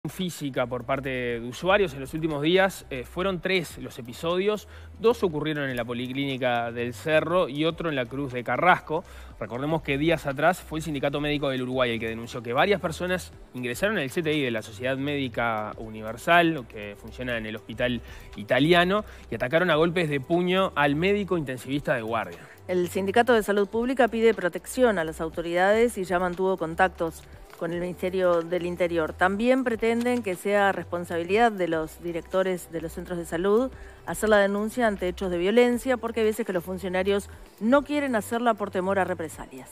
Física por parte de usuarios en los últimos días. Fueron 3 los episodios, 2 ocurrieron en la Policlínica del Cerro y otro en la Cruz de Carrasco. Recordemos que días atrás fue el Sindicato Médico del Uruguay el que denunció que varias personas ingresaron en el CTI de la Sociedad Médica Universal, que funciona en el hospital italiano, y atacaron a golpes de puño al médico intensivista de guardia. El Sindicato de Salud Pública pide protección a las autoridades y ya mantuvo contactos con el Ministerio del Interior. También pretenden que sea responsabilidad de los directores de los centros de salud hacer la denuncia ante hechos de violencia, porque hay veces que los funcionarios no quieren hacerla por temor a represalias.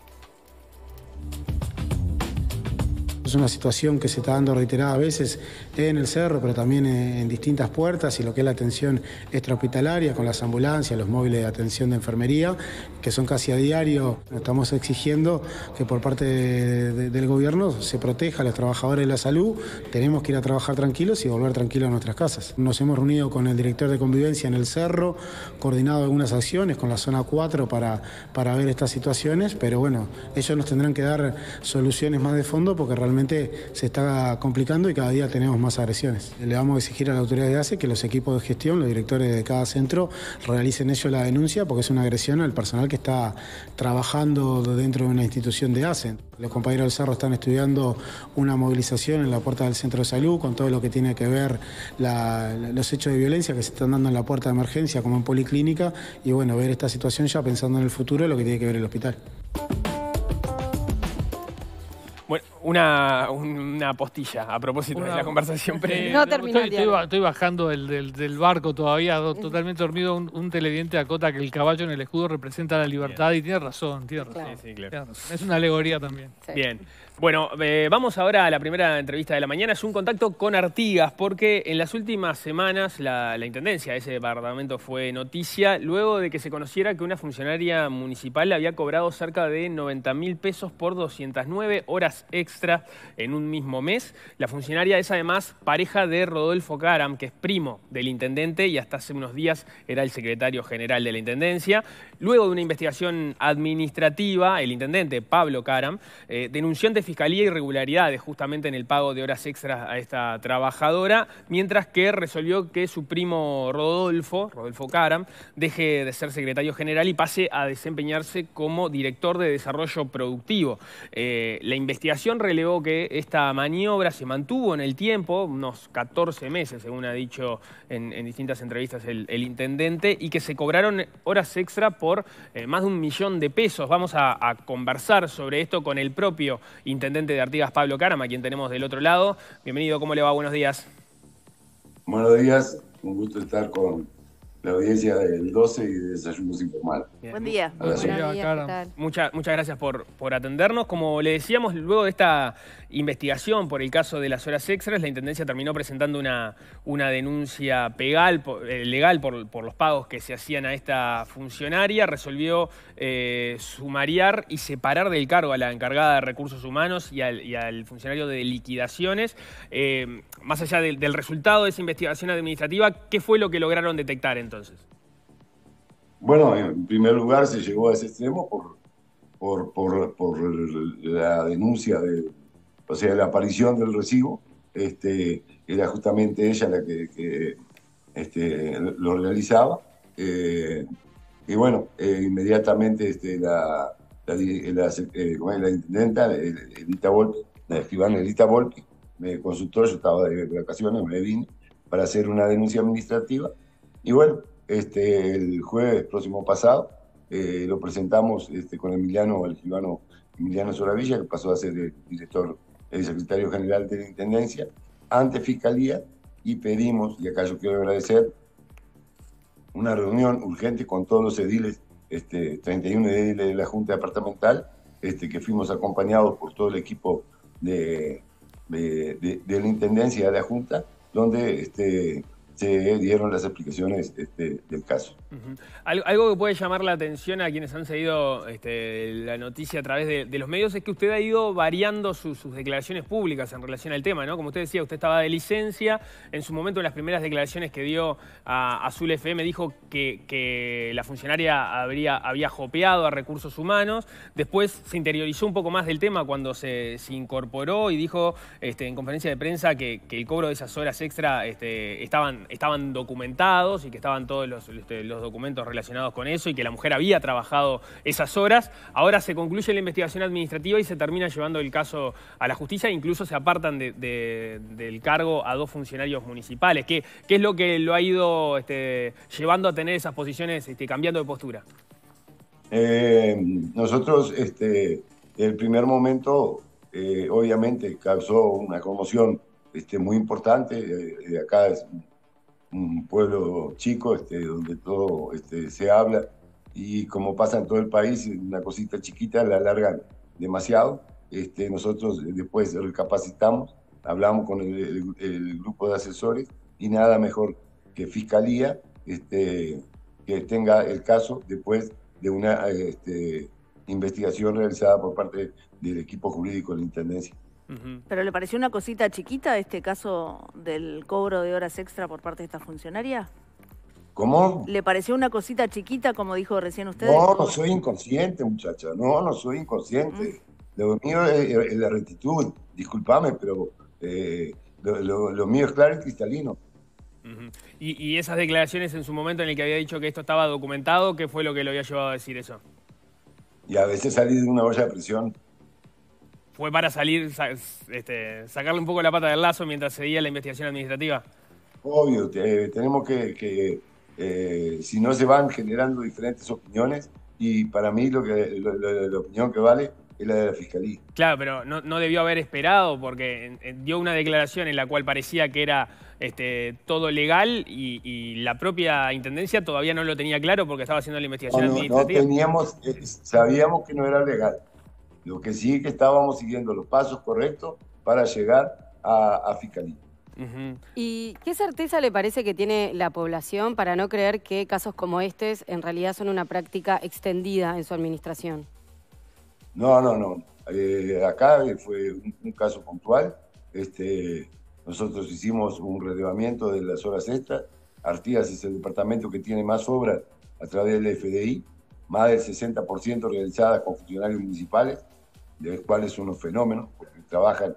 Es una situación que se está dando reiterada a veces en el Cerro, pero también en distintas puertas, y lo que es la atención extrahospitalaria con las ambulancias, los móviles de atención de enfermería, que son casi a diario. Estamos exigiendo que por parte del gobierno se proteja a los trabajadores de la salud. Tenemos que ir a trabajar tranquilos y volver tranquilos a nuestras casas. Nos hemos reunido con el director de convivencia en el Cerro, coordinado algunas acciones con la zona 4 para ver estas situaciones, pero bueno, ellos nos tendrán que dar soluciones más de fondo porque realmente se está complicando y cada día tenemos más agresiones. Le vamos a exigir a la autoridad de ACE que los equipos de gestión, los directores de cada centro, realicen ellos la denuncia porque es una agresión al personal que está trabajando dentro de una institución de ACE. Los compañeros del Cerro están estudiando una movilización en la puerta del centro de salud con todo lo que tiene que ver los hechos de violencia que se están dando en la puerta de emergencia como en Policlínica, y bueno, ver esta situación ya pensando en el futuro, lo que tiene que ver el hospital. Bueno, una postilla a propósito de la conversación previa. No terminó. Estoy bajando del barco todavía, totalmente dormido. Un televidente acota que el caballo en el escudo representa la libertad. Bien. Y tiene razón. Claro. Sí, claro. Es una alegoría también. Sí. Bien. Bueno, vamos ahora a la primera entrevista de la mañana. Es un contacto con Artigas, porque en las últimas semanas la intendencia de ese departamento fue noticia luego de que se conociera que una funcionaria municipal había cobrado cerca de 90.000 pesos por 209 horas extra en un mismo mes. La funcionaria es además pareja de Rodolfo Caram, que es primo del intendente y hasta hace unos días era el secretario general de la intendencia. Luego de una investigación administrativa, el intendente Pablo Caram denunció ante Fiscalía irregularidades justamente en el pago de horas extras a esta trabajadora, mientras que resolvió que su primo Rodolfo Caram, deje de ser secretario general y pase a desempeñarse como director de desarrollo productivo. La investigación relevó que esta maniobra se mantuvo en el tiempo, unos 14 meses, según ha dicho en distintas entrevistas el intendente, y que se cobraron horas extra por más de 1 millón de pesos. Vamos a conversar sobre esto con el propio intendente de Artigas, Pablo Caram, a quien tenemos del otro lado. Bienvenido, ¿cómo le va? Buenos días. Buenos días, un gusto estar con la audiencia del 12 y de Desayunos Informales. Buen día. Muchas gracias por atendernos. Como le decíamos, luego de esta investigación por el caso de las horas extras, la Intendencia terminó presentando una denuncia legal por los pagos que se hacían a esta funcionaria. Resolvió sumariar y separar del cargo a la encargada de Recursos Humanos y al funcionario de liquidaciones. Más allá del resultado de esa investigación administrativa, ¿qué fue lo que lograron detectar entonces? Bueno, en primer lugar se llegó a ese extremo por la denuncia la aparición del recibo. Era justamente ella la que lo realizaba. Y bueno, inmediatamente la intendenta, Elita Volpi, la escribana Elita Volpi, me consultó. Yo estaba de vacaciones, me vine para hacer una denuncia administrativa. Y bueno, el jueves próximo pasado lo presentamos con el escribano Emiliano Soravilla, que pasó a ser el secretario general de la Intendencia, ante Fiscalía, y pedimos, y acá yo quiero agradecer, una reunión urgente con todos los ediles, 31 ediles de la Junta Departamental, que fuimos acompañados por todo el equipo de la Intendencia de la Junta, donde se dieron las explicaciones del caso. Algo que puede llamar la atención a quienes han seguido la noticia a través de los medios es que usted ha ido variando sus declaraciones públicas en relación al tema, ¿no? Como usted decía, usted estaba de licencia. En su momento, en las primeras declaraciones que dio a Azul FM, dijo que la funcionaria había jopeado a recursos humanos. Después se interiorizó un poco más del tema cuando se incorporó y dijo en conferencia de prensa que el cobro de esas horas extra estaban documentados y que estaban todos los documentos relacionados con eso y que la mujer había trabajado esas horas. Ahora se concluye la investigación administrativa y se termina llevando el caso a la justicia e incluso se apartan del cargo a 2 funcionarios municipales. ¿Qué es lo que lo ha ido llevando a tener esas posiciones, cambiando de postura? Nosotros, el primer momento, obviamente causó una conmoción muy importante. Acá es un pueblo chico donde todo se habla y como pasa en todo el país, una cosita chiquita la alargan demasiado. Nosotros después recapacitamos, hablamos con el grupo de asesores y nada mejor que Fiscalía que tenga el caso después de una investigación realizada por parte del equipo jurídico de la Intendencia. ¿Pero le pareció una cosita chiquita este caso del cobro de horas extra por parte de esta funcionaria? ¿Cómo? ¿Le pareció una cosita chiquita, como dijo recién usted? No soy inconsciente, muchacha. No soy inconsciente. Lo mío es la rectitud. Discúlpame, pero lo mío es claro y cristalino. Y esas declaraciones en su momento en el que había dicho que esto estaba documentado, ¿qué fue lo que lo había llevado a decir eso? Y a veces salí de una olla de presión. ¿Fue para salir, sacarle un poco la pata del lazo mientras seguía la investigación administrativa? Obvio, tenemos que si no se van generando diferentes opiniones, y para mí la opinión que vale es la de la Fiscalía. Claro, pero no debió haber esperado porque dio una declaración en la cual parecía que era todo legal y la propia Intendencia todavía no lo tenía claro porque estaba haciendo la investigación administrativa. Sabíamos que no era legal. Lo que sí es que estábamos siguiendo los pasos correctos para llegar a Fiscalía. ¿Y qué certeza le parece que tiene la población para no creer que casos como estos en realidad son una práctica extendida en su administración? No. Acá fue un caso puntual. Nosotros hicimos un relevamiento de las horas extras. Artigas es el departamento que tiene más obras a través del FDI, más del 60% realizadas con funcionarios municipales, de los cuales son unos fenómenos, porque trabajan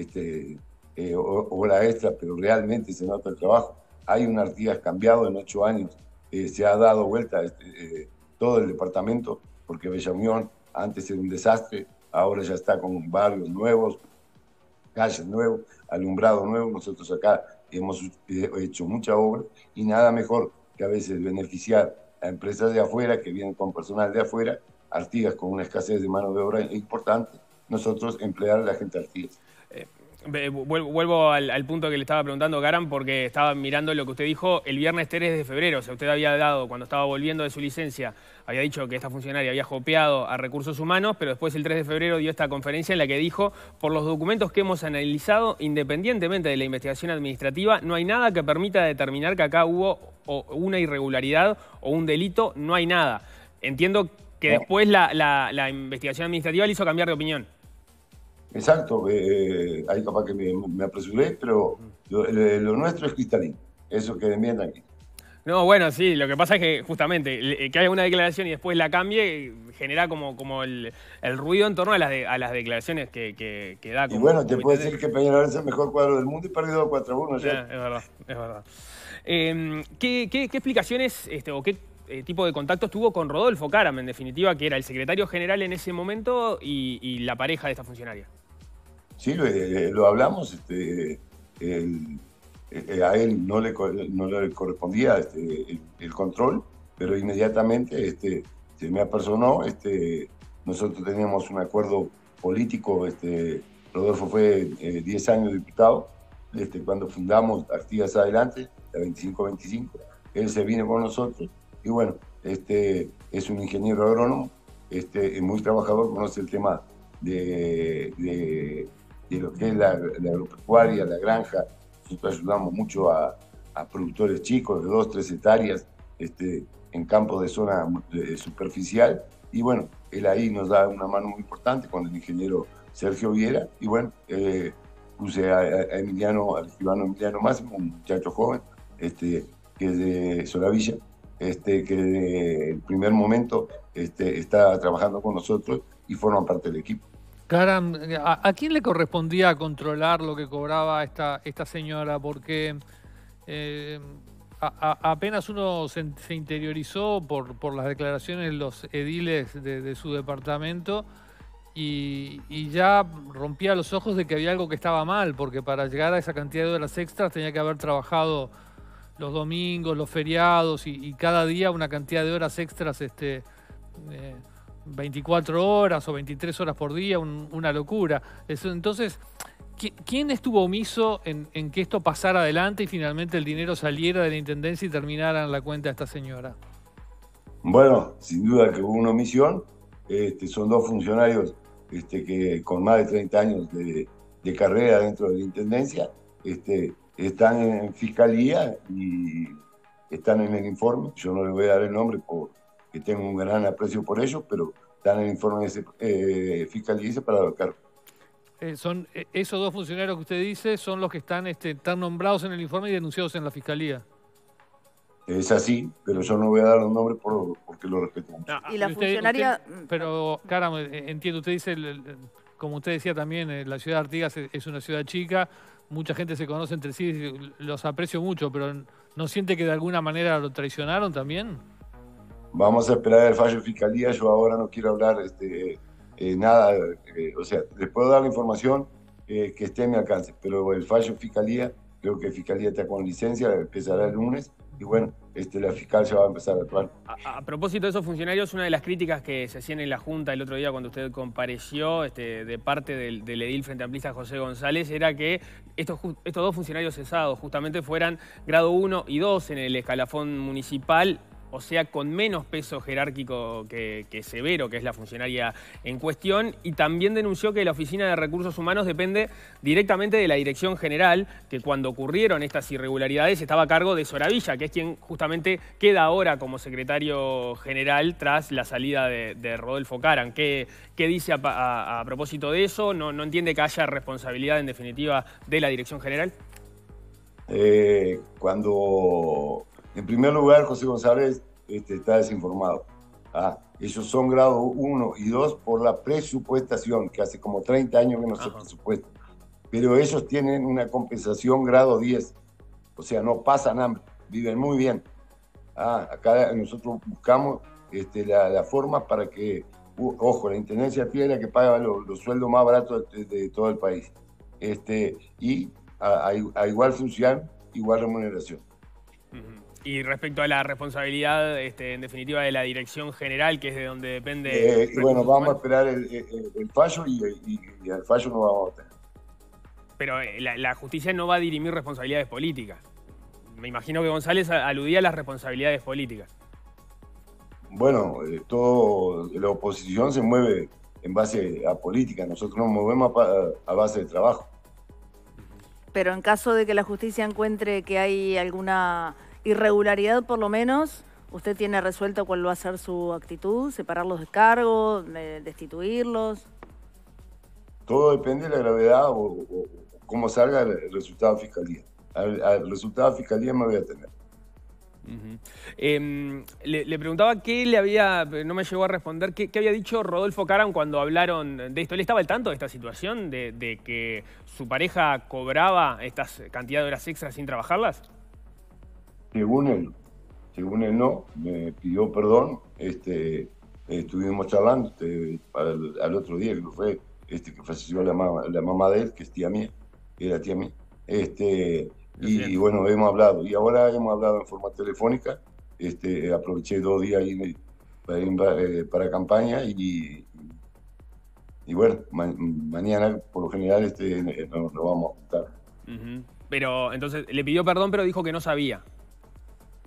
hora extra, pero realmente se nota el trabajo. Hay un Artigas cambiado en 8 años, se ha dado vuelta todo el departamento, porque Bella Unión antes era un desastre, ahora ya está con barrios nuevos, calles nuevos, alumbrado nuevo. Nosotros acá hemos hecho mucha obra y nada mejor que a veces beneficiar a empresas de afuera que vienen con personal de afuera, Artigas con una escasez de mano de obra importante, nosotros emplear a la gente de Artigas. Vuelvo al punto que le estaba preguntando, Garam, porque estaba mirando lo que usted dijo el viernes 3 de febrero. O sea, usted había dado, cuando estaba volviendo de su licencia, había dicho que esta funcionaria había jopeado a recursos humanos, pero después el 3 de febrero dio esta conferencia en la que dijo, por los documentos que hemos analizado, independientemente de la investigación administrativa, no hay nada que permita determinar que acá hubo una irregularidad o un delito, no hay nada. Entiendo que después la investigación administrativa le hizo cambiar de opinión. Exacto, ahí capaz que me apresuré, pero lo nuestro es cristalino, eso quede bien tranquilo. No, bueno, sí, lo que pasa es que justamente que haya una declaración y después la cambie genera como el ruido en torno a las declaraciones que da. Y bueno, te puede decir que Peñarol es el mejor cuadro del mundo y perdió 4-1. Es verdad. ¿Qué explicaciones o qué tipo de contactos tuvo con Rodolfo Caram, en definitiva, que era el secretario general en ese momento y la pareja de esta funcionaria? Sí, lo hablamos. A él no le correspondía el control, pero inmediatamente se me apersonó. Nosotros teníamos un acuerdo político. Rodolfo fue 10 años diputado. Cuando fundamos Artigas Adelante, la 25-25, él se vino con nosotros. Y bueno, es un ingeniero agrónomo, es muy trabajador, conoce el tema de lo que es la agropecuaria, la granja. Nosotros ayudamos mucho a a productores chicos de 2, 3 hectáreas en campos de zona superficial. Y bueno, él ahí nos da una mano muy importante con el ingeniero Sergio Viera. Y bueno, puse a Emiliano, al escribano Emiliano Máximo, un muchacho joven, que es de Solavilla, que desde el primer momento está trabajando con nosotros y forma parte del equipo. Karam, ¿a quién le correspondía controlar lo que cobraba esta señora? Porque apenas uno se interiorizó por las declaraciones de los ediles de su departamento y ya rompía los ojos de que había algo que estaba mal, porque para llegar a esa cantidad de horas extras tenía que haber trabajado los domingos, los feriados y cada día una cantidad de horas extras 24 horas o 23 horas por día, una locura. Entonces, ¿quién estuvo omiso en que esto pasara adelante y finalmente el dinero saliera de la Intendencia y terminara en la cuenta de esta señora? Bueno, sin duda que hubo una omisión. Son 2 funcionarios que con más de 30 años de carrera dentro de la Intendencia, están en Fiscalía y están en el informe. Yo no les voy a dar el nombre porque tengo un gran aprecio por ellos, pero están en el informe de Fiscalía y separado de cargo. Son esos 2 funcionarios que usted dice son los que están nombrados en el informe y denunciados en la Fiscalía. Es así, pero yo no voy a dar los nombres porque lo respeto mucho. Y la funcionaria... Pero, Karam, entiendo, usted dice, como usted decía también, la ciudad de Artigas es una ciudad chica, mucha gente se conoce entre sí, los aprecio mucho, pero ¿no siente que de alguna manera lo traicionaron también? Vamos a esperar el fallo de Fiscalía. Yo ahora no quiero hablar nada, o sea, les puedo dar la información que esté en mi alcance, pero el fallo de Fiscalía, creo que Fiscalía está con licencia, empezará el lunes, y bueno, la fiscal ya va a empezar a actuar. A propósito de esos funcionarios, una de las críticas que se hacían en la Junta el otro día cuando usted compareció de parte del edil Frente Amplista José González era que estos 2 funcionarios cesados justamente fueran grado 1 y 2 en el escalafón municipal, o sea, con menos peso jerárquico que Severo, que es la funcionaria en cuestión, y también denunció que la Oficina de Recursos Humanos depende directamente de la Dirección General, que cuando ocurrieron estas irregularidades estaba a cargo de Soravilla, que es quien justamente queda ahora como secretario general tras la salida de Rodolfo Karam. ¿Qué dice a propósito de eso? ¿No entiende que haya responsabilidad en definitiva de la Dirección General? En primer lugar, José González está desinformado. Ellos son grado 1 y 2 por la presupuestación, que hace como 30 años que no se presupuesta. Pero ellos tienen una compensación grado 10. O sea, no pasan hambre, viven muy bien. Acá nosotros buscamos la forma para que, la Intendencia tiene la que paga los sueldos más baratos de todo el país. Y a igual función, igual remuneración. Y respecto a la responsabilidad, en definitiva, de la Dirección General, que es de donde depende... bueno, vamos a esperar el fallo y el fallo no vamos a tener. Pero la justicia no va a dirimir responsabilidades políticas. Me imagino que González aludía a las responsabilidades políticas. Bueno, la oposición se mueve en base a política. Nosotros nos movemos a base de trabajo. Pero en caso de que la justicia encuentre que hay alguna irregularidad, por lo menos, ¿usted tiene resuelto cuál va a ser su actitud? ¿Separarlos de cargo? ¿Destituirlos? Todo depende de la gravedad o cómo salga el resultado de Fiscalía. Al resultado de Fiscalía me voy a tener. Le preguntaba qué le había, no me llegó a responder, qué había dicho Rodolfo Karam cuando hablaron de esto. ¿Él estaba al tanto de esta situación, de que su pareja cobraba estas cantidad de horas extras sin trabajarlas? Según él no, me pidió perdón, estuvimos charlando al otro día, que fue que falleció la mamá de él, que es tía mía, era tía mía, y bueno, hemos hablado, y ahora hemos hablado en forma telefónica, aproveché 2 días ahí para campaña, y bueno, mañana por lo general nos vamos a juntar. Pero entonces le pidió perdón, pero dijo que no sabía.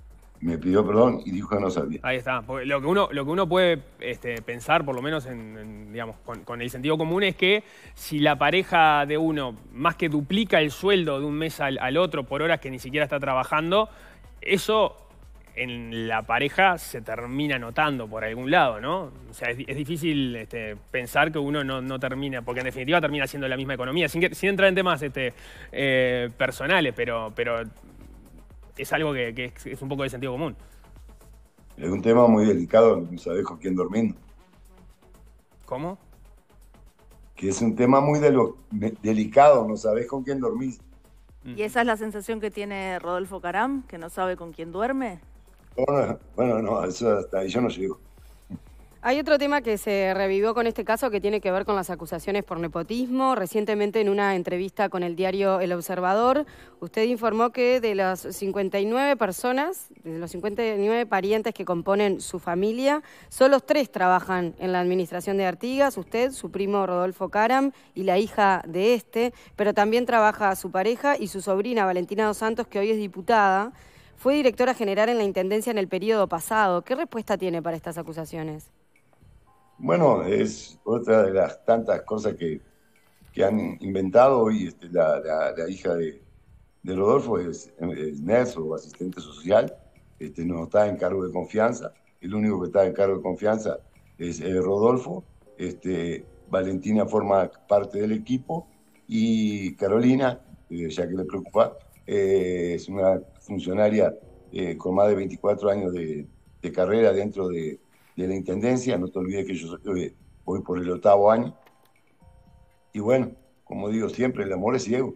me pidió perdón y dijo que no sabía. Ahí está. Porque lo que uno puede pensar, por lo menos digamos, con el sentido común, es que si la pareja de uno más que duplica el sueldo de un mes al otro por horas que ni siquiera está trabajando, eso en la pareja se termina notando por algún lado, ¿no? O sea, es difícil pensar que uno no termina, porque en definitiva termina siendo la misma economía, sin entrar en temas personales, pero es algo que es un poco de sentido común. Es un tema muy delicado, no sabés con quién dormir. ¿Cómo? Que es un tema muy delicado, no sabés con quién dormís. ¿Y esa es la sensación que tiene Rodolfo Caram, que no sabe con quién duerme? Bueno, no, eso hasta ahí yo no llego. Hay otro tema que se revivió con este caso que tiene que ver con las acusaciones por nepotismo. Recientemente, en una entrevista con el diario El Observador, usted informó que de las 59 personas, de los 59 parientes que componen su familia, solo 3 trabajan en la administración de Artigas, usted, su primo Rodolfo Caram y la hija de pero también trabaja su pareja y su sobrina Valentina Dos Santos, que hoy es diputada. Fue directora general en la Intendencia en el periodo pasado. ¿Qué respuesta tiene para estas acusaciones? Bueno, es otra de las tantas cosas que han inventado hoy. La hija de Rodolfo es nurse o asistente social, no está en cargo de confianza. El único que está en cargo de confianza es Rodolfo. Valentina forma parte del equipo y Carolina, ya que le preocupa, es una funcionaria con más de 24 años de carrera dentro de la Intendencia. No te olvides que yo voy por el 8º año. Y bueno, como digo siempre, el amor es ciego.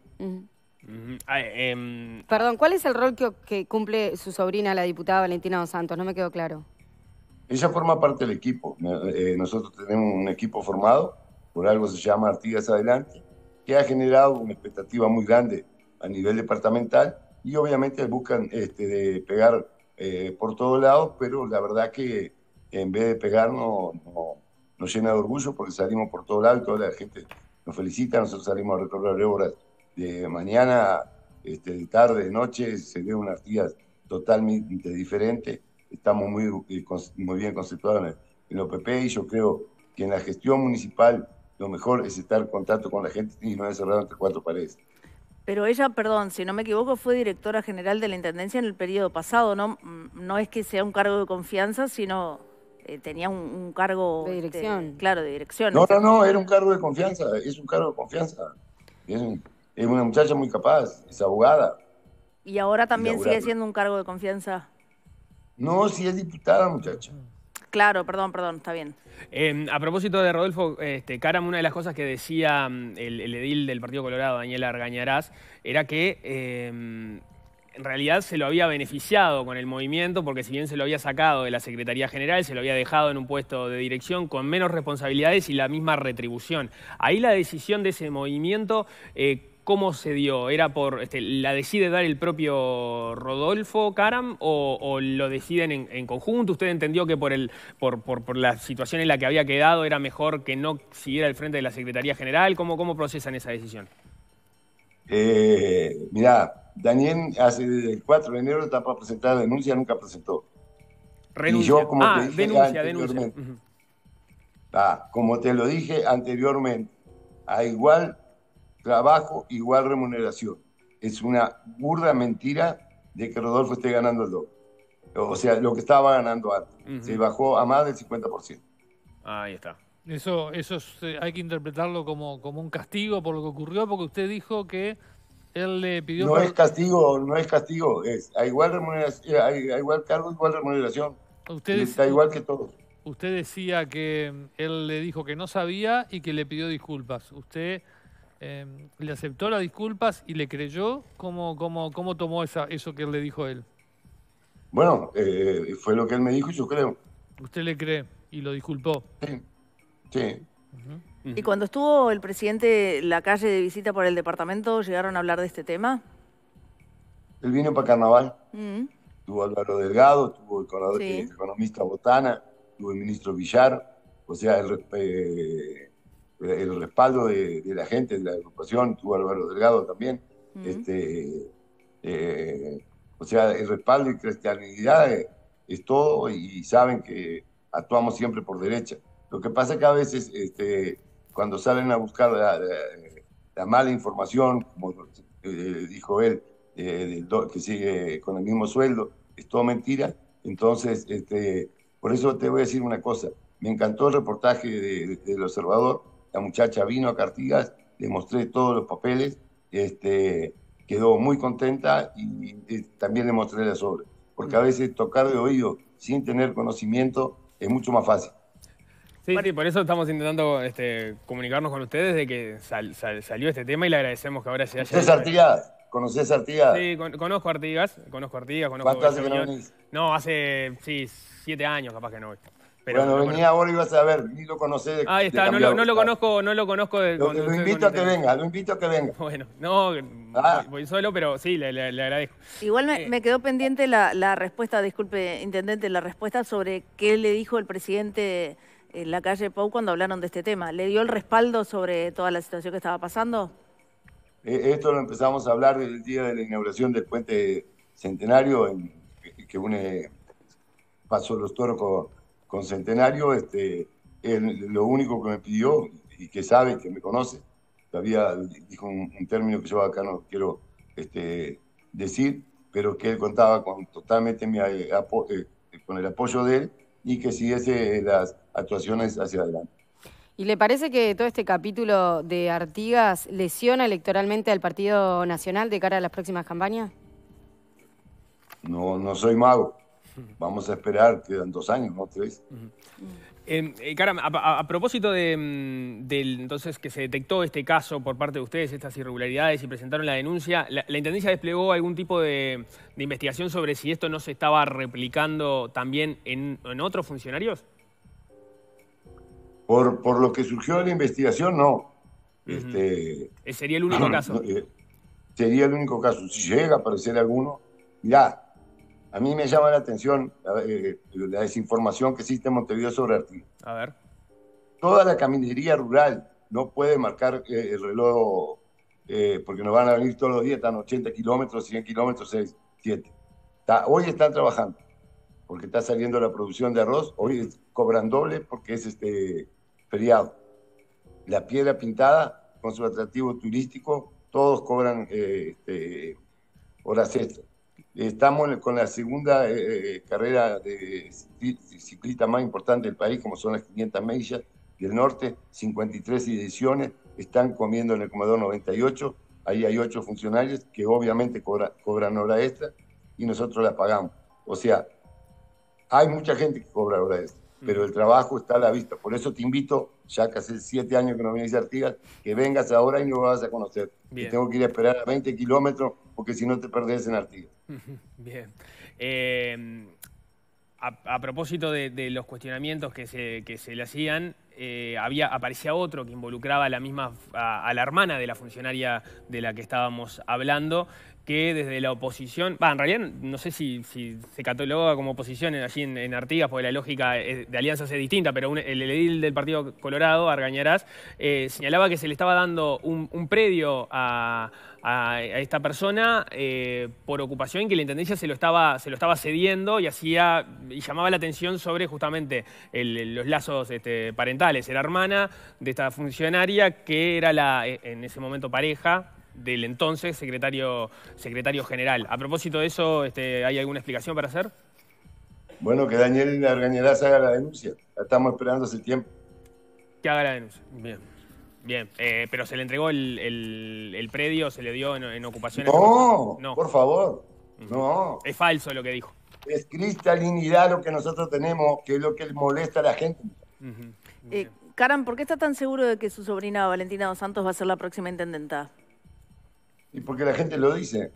Perdón, ¿cuál es el rol que cumple su sobrina, la diputada Valentina Dos Santos? No me quedó claro. Ella forma parte del equipo. Nosotros tenemos un equipo formado, por algo se llama Artigas Adelante, que ha generado una expectativa muy grande a nivel departamental y obviamente buscan de pegar por todos lados, pero la verdad que en vez de pegarnos nos llena de orgullo porque salimos por todos lados y toda la gente nos felicita. Nosotros salimos a recorrer obras de mañana, de tarde, de noche, se ve una Artigas totalmente diferente. Estamos muy bien conceptuados en el OPP y yo creo que en la gestión municipal lo mejor es estar en contacto con la gente y no encerrado entre 4 paredes. Pero ella, perdón, si no me equivoco, fue directora general de la Intendencia en el periodo pasado, no es que sea un cargo de confianza, sino tenía un cargo... De dirección. Claro, de dirección. No, era un cargo de confianza, es un cargo de confianza. Es una muchacha muy capaz, es abogada. ¿Y ahora también sigue siendo un cargo de confianza? No, si es diputada, muchacha. Claro, perdón, está bien. A propósito de Rodolfo Caram, una de las cosas que decía el edil del Partido Colorado, Daniel Argañarás, era que en realidad se lo había beneficiado con el movimiento, porque si bien se lo había sacado de la Secretaría General, se lo había dejado en un puesto de dirección con menos responsabilidades y la misma retribución. Ahí la decisión de ese movimiento... ¿Cómo se dio? ¿Era la decide dar el propio Rodolfo Caram o lo deciden en conjunto? ¿Usted entendió que por la situación en la que había quedado era mejor que no siguiera al frente de la Secretaría General? ¿Cómo procesan esa decisión? Mirá, Daniel desde el 4 de enero está para presentar denuncia, nunca presentó. Renuncia. Y yo, como te dije denuncia. Como te lo dije anteriormente, a igual trabajo, igual remuneración. Es una burda mentira de que Rodolfo esté ganando el doble. O sea, lo que estaba ganando antes. Se bajó a más del 50%. Ahí está. Eso hay que interpretarlo como un castigo por lo que ocurrió, porque usted dijo que él le pidió... No es castigo, es a igual remuneración, a igual cargo, igual remuneración. Está igual que todos. Usted decía que él le dijo que no sabía y que le pidió disculpas. ¿Usted le aceptó las disculpas y le creyó? ¿Cómo tomó eso que él le dijo a él? Bueno, fue lo que él me dijo y yo creo. ¿Usted le cree y lo disculpó? Sí. ¿Y cuando estuvo el presidente Lacalle de visita por el departamento, llegaron a hablar de este tema? Él vino para Carnaval. Tuvo Álvaro Delgado, tuvo el economista Botana, tuvo el ministro Villar. O sea, el respaldo de la gente, de la agrupación, tuvo Álvaro Delgado también. O sea, el respaldo y cristianidad es todo y saben que actuamos siempre por derecha. Lo que pasa es que a veces cuando salen a buscar la mala información, como dijo él, que sigue con el mismo sueldo, es todo mentira. Entonces, por eso te voy a decir una cosa. Me encantó el reportaje del Observador. La muchacha vino a Artigas, le mostré todos los papeles, quedó muy contenta y también le mostré las obras. Porque a veces tocar de oído sin tener conocimiento es mucho más fácil. Sí, sí, por eso estamos intentando comunicarnos con ustedes de que salió este tema y le agradecemos que ahora se haya... ¿Conoces Artigas? ¿Conocés Artigas? Sí, conozco Artigas, ¿Cuánto hace que no venís? No, hace, sí, 7 años capaz que no voy. Pero bueno, venía ahora y vas a ver, ni lo conocés. Ahí está, no lo conozco. Lo invito a que venga, Bueno, no, voy solo, pero sí, le agradezco. Igual me quedó pendiente la respuesta, disculpe, intendente, la respuesta sobre qué le dijo el presidente en la calle Pou cuando hablaron de este tema. ¿Le dio el respaldo sobre toda la situación que estaba pasando? Esto lo empezamos a hablar el día de la inauguración del puente Centenario, que une Paso de los Toros con Centenario. Lo único que me pidió, y que sabe, que me conoce, todavía dijo un término que yo acá no quiero decir, pero que él contaba totalmente con el apoyo de él y que siguiese las actuaciones hacia adelante. ¿Y le parece que todo este capítulo de Artigas lesiona electoralmente al Partido Nacional de cara a las próximas campañas? No soy mago. Vamos a esperar, quedan 2 años, no 3. Caram, a propósito del entonces que se detectó este caso por parte de ustedes, estas irregularidades y presentaron la denuncia, ¿la Intendencia desplegó algún tipo de investigación sobre si esto no se estaba replicando también en otros funcionarios? Por lo que surgió de la investigación, no. ¿Sería el único caso? Sería el único caso. Si llega a aparecer alguno, mirá, a mí me llama la atención la desinformación que existe en Montevideo sobre Artigas. A ver. Toda la caminería rural no puede marcar el reloj, porque nos van a venir todos los días, están 80 kilómetros, 100 kilómetros, 6, 7. Hoy están trabajando, porque está saliendo la producción de arroz. Hoy cobran doble porque es feriado. La piedra pintada, con su atractivo turístico, todos cobran horas extras. Estamos con la segunda carrera de ciclista más importante del país, como son las 500 millas del norte, 53 ediciones, están comiendo en el comedor 98, ahí hay 8 funcionarios que obviamente cobran hora extra y nosotros la pagamos. O sea, hay mucha gente que cobra hora extra, pero el trabajo está a la vista. Por eso te invito, ya que hace 7 años que no vienes a Artigas, que vengas ahora y nos vas a conocer. Y tengo que ir a esperar a 20 kilómetros porque si no te perdés en Artigas. Bien. A propósito de los cuestionamientos que se le hacían, aparecía otro que involucraba a la hermana de la funcionaria de la que estábamos hablando, que desde la oposición, en realidad no sé si se cataloga como oposición allí en Artigas, porque la lógica de alianzas es distinta, pero el edil del Partido Colorado, Argañarás, señalaba que se le estaba dando un predio a esta persona por ocupación, que la Intendencia se lo estaba cediendo y llamaba la atención sobre justamente los lazos parentales. Era hermana de esta funcionaria que era en ese momento pareja del entonces secretario general. A propósito de eso, ¿hay alguna explicación para hacer? Bueno, que Daniel Argañarás haga la denuncia. La estamos esperando hace tiempo. Que haga la denuncia. Bien. Pero se le entregó el predio, se le dio en ocupaciones. No, por favor. No. Es falso lo que dijo. Es cristalinidad lo que nosotros tenemos, que es lo que molesta a la gente. Caram, ¿por qué está tan seguro de que su sobrina Valentina Dos Santos va a ser la próxima intendenta? Y porque la gente lo dice.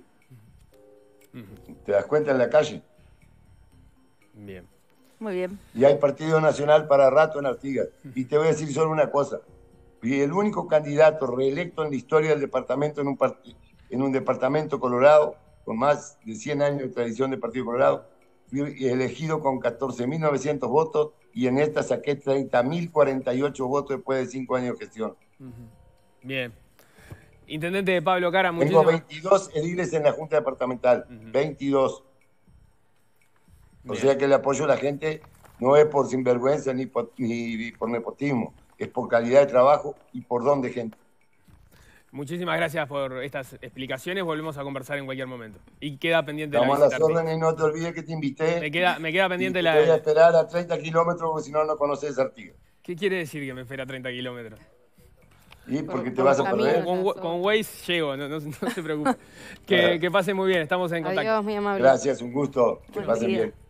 ¿Te das cuenta en la calle? Bien. Muy bien. Y hay Partido Nacional para rato en Artigas. Y te voy a decir solo una cosa. Y el único candidato reelecto en la historia del departamento, en un departamento colorado, con más de 100 años de tradición del Partido Colorado, fui elegido con 14.900 votos y en esta saqué 30.048 votos después de 5 años de gestión. Bien. Intendente Pablo Cara, Tengo muchísimas 22 ediles en la Junta Departamental, 22. O sea que el apoyo a la gente no es por sinvergüenza ni por nepotismo, es por calidad de trabajo y por don de gente. Muchísimas gracias por estas explicaciones. Volvemos a conversar en cualquier momento. Y queda pendiente la Vamos a visita. las órdenes, no te olvides que te invité. Me queda pendiente y la... te voy a esperar a 30 kilómetros porque si no, no conoces Artigas. ¿Qué quiere decir que me espera 30 kilómetros? Y porque te por vas a camino. perder. Con Waze llego, no se preocupe. Que pase muy bien, estamos en contacto. Adiós, muy amable. Gracias, un gusto. Que Buen pasen día. bien.